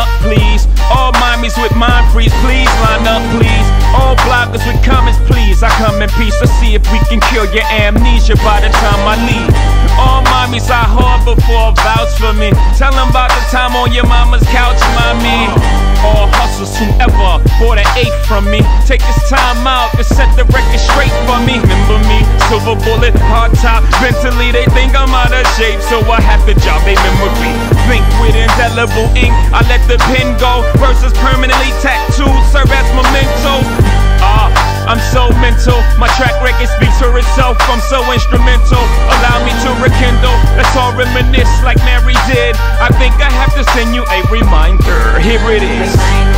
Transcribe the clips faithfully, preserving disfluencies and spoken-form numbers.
up, please. All mommies with mind freeze, please line up, please. All bloggers with comments, please. I come in peace to see if we can cure your amnesia by the time I leave. All mommies I harbor for vouch for me. Tell them about the time on your mama's couch, mommy. All hustlers whoever bought an eighth from me, take this time out to set the record straight for me. Remember me, silver bullet, hard top, mentally they think I'm out of shape, so I have to jog their memory. Think with indelible ink, I let the pen go. Verses permanently tattooed, serve as mementos. Ah, I'm so mental, my track record speaks for itself. I'm so instrumental, allow me to rekindle. Let's all reminisce like Mary did. I think I have to send you a reminder. Here it is.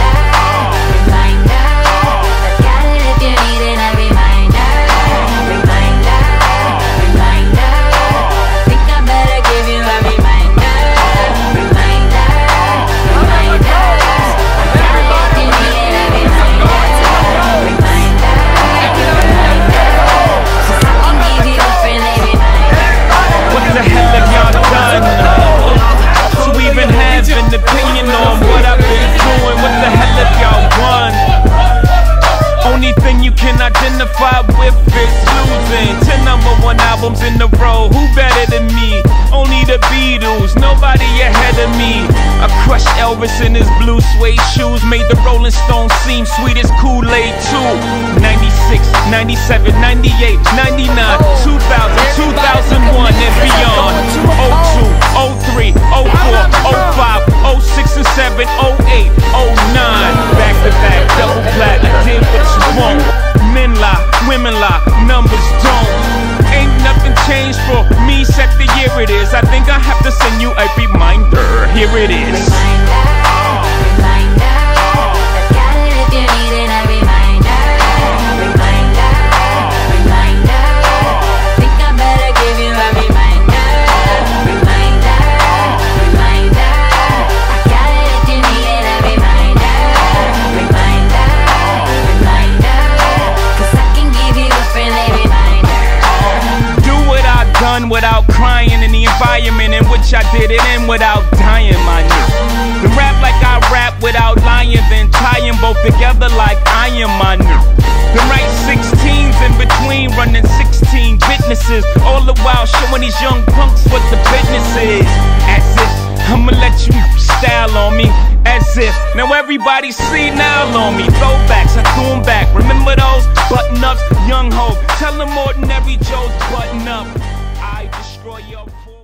Opinion on what I've been doing, what the hell have y'all won? Only thing you can identify with is losing. Ten number one albums in a row, who better than me? Only the Beatles, nobody ahead of me. I crushed Elvis in his blue suede shoes, made the Rolling Stones seem sweet as Kool-Aid too. Ninety-six, ninety-seven, ninety-eight, ninety-nine, two thousand, two thousand one and beyond. oh two, oh three, oh four, oh five, oh six and seven, oh eight, oh nine. Back to back, double plat, I did what you want. Men lie, women lie, numbers don't. Ain't nothing changed for me except the year it is. I think I have to send you a reminder. Here it is. Without crying in the environment in which I did it in without dying, my nigga. Then rap like I rap without lying, then tie them both together like I am, my nigga. Then write sixteens in between, running sixteen businesses, all the while showing these young punks what the business is. As if I'ma let you style on me, as if now everybody see now on me. Throwbacks, I threw them back. Remember those button-ups, young hoes? Tell them ordinary Joe's button up. I destroy your